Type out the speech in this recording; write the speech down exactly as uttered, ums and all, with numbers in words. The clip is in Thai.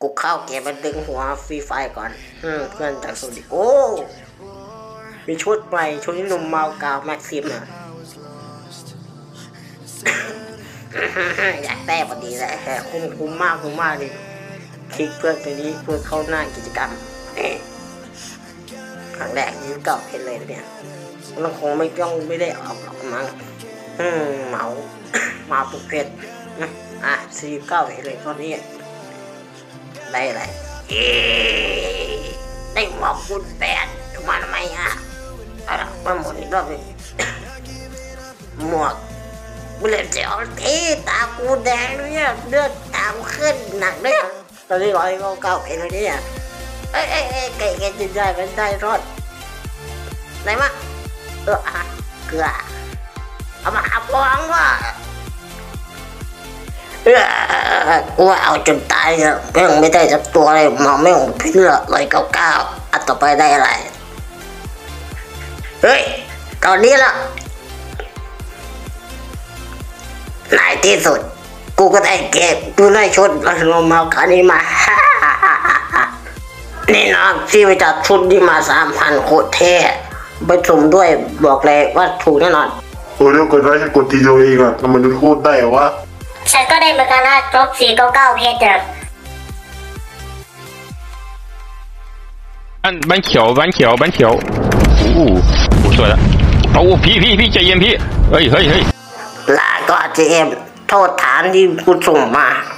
กูเข้าเกมมันดึงหัวฟรีไฟก่อนอืมเพื่อนจากสุดิโอ้มีชุดใหม่ชุดนี้หนุ่มเมากาวแม็กซิมอ่ะ อยากได้พอดีเลยคุ้มคุ้มมากคุ้มมากเลยคลิกเพื่อนตัวนี้เพื่อเข้าหน้ากิจกรรมครั้งแรกนี่ก็เห็นเลยเนี่ยมันคงไม่ต้องไม่ได้ออกออกมั้งอืมเหมามาปุกเพชรอ่ะสี่เก้าเห็นเลยตอนนี้ได้อะไรเอ๊ได้หมวกคุณแปดมาทำไมอ่ะอะไรมาหมดอีกรอบเลยหมวกกูเลยเจียวที่ตากูแดงเนี่ยเลือดตามขึ้นหนักเนี่ยตอนนี้ร้อยเก้าเก้าเองเลยเนี่ยเอ้ยเอ้ยเอ้ยไก่ไก่จะได้ไม่ได้รอดไหนมาเอออะเกลือเอามาขับวางว่ะเออกูเอาจนตายเนี่ยแม่งไม่ได้สักตัวเลยมองไม่ออกพี่เลือกร้อยเก้าเก้าอันต่อไปได้อะไรเฮ้ยตอนนี้ละในที่สุดกูก็ได้เก็บกูได้ชุดลงมาคันนี้มานี่นะพี่ไปจัดชุดนี้มาสามพันโคตรเท่ไปสุ่มด้วยบอกเลยว่าถูกแน่นอนโอ้เดี๋ยวกดไว้ฉันกดทีเดียวเองอะมันจะพูดได้วะฉันก็ได้เหมือนกันนะครบสี่เก้าเก้าเพชรบ้านบ้านเขียวบ้านเขียวบ้านเขียวโอ้โหสวยละโอ้พี่พี่พี่ใจเย็นพี่เฮ้ยเฮ้ยเฮ้ยลาก็เจมโทษฐานที่กูส่งมา